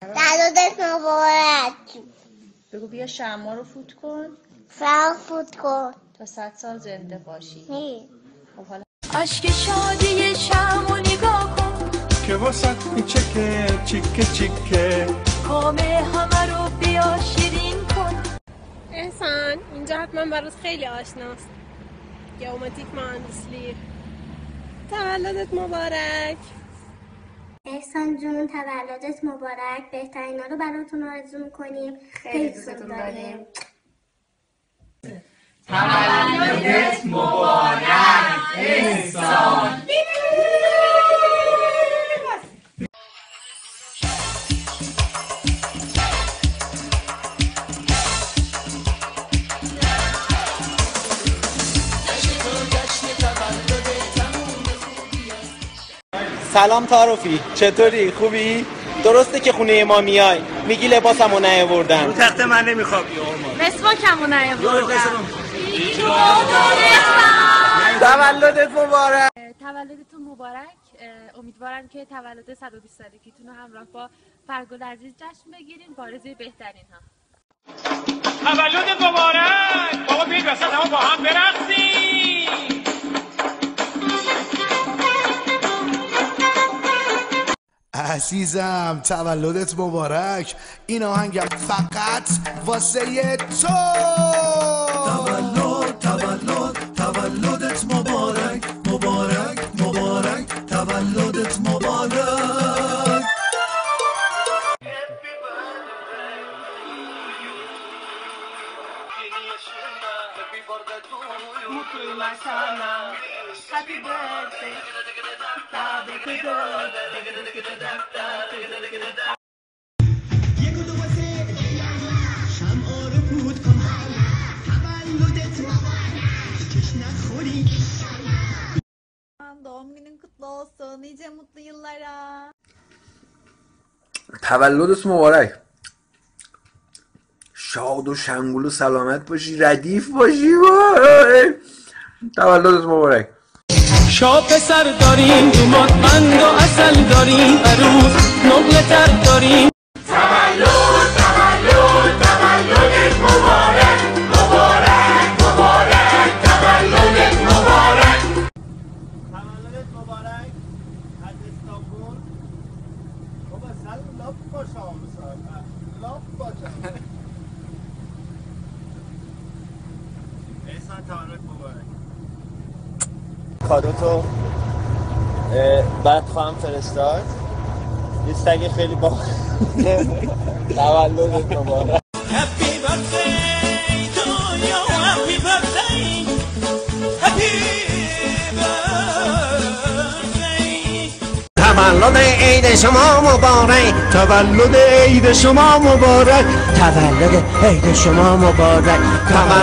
تولدت مبارک. بگو بیا شمع رو فوت کن. شمع فوت کن تا 100 سال زنده باشی. خب حالا عشق شادی شمع نگاه کن که واسط میچکه چیکه چیکه، کام همه رو بیا شیرین کن. احسان اینجا حتما برات خیلی آشناست. گئومتریک مهندسی. تولدت مبارک. احسان جون تولدت مبارک. بهترینا رو براتون آرزو میکنیم. خیلی دوستتون داریم. تولدت مبارک احسان. سلام تعارفی، چطوری؟ خوبی؟ درسته که خونه ما میای میگی لباسمو نیاوردم. رو تخت من نمیخوابی آرمان. مسواکمو نیاوردم. تولدت مبارک. تولدتون مبارک. امیدوارم که تولد 120 سالگیتون رو همراه با فرگل عزیز جشن بگیرین با آرزوی بهترین ها. تولدت مبارک. بابا بیاید وسط همه با هم برقصیم. عزیزم تولدت مبارک. این آهنگم فقط واسه تو. تولدت مبارک مبارک مبارک. تولدت مبارک. Doğum günün kutlu olsun. Nice mutlu yıllara. تولدت مبارک. شاد و شنگول و سلامت باشی، ردیف باشی. تولدت مبارک. شاه پسر داریم دومات قند و اصل داریم، عروس نقل تر داریم. تولدت مبارک مبارک مبارک. تولدت مبارک. تولدت مبارک از استانبول. بابا سلام باشم سلام باشم. احسان تولدت مبارک. کادوتو بعد خواهم فرستاد. یه سگ خیلی با تولدت مبارک. Happy birthday to you, happy birthday, happy birthday. تولد عید شما مبارک. تولد عید شما مبارک. تولد عید شما مبارک.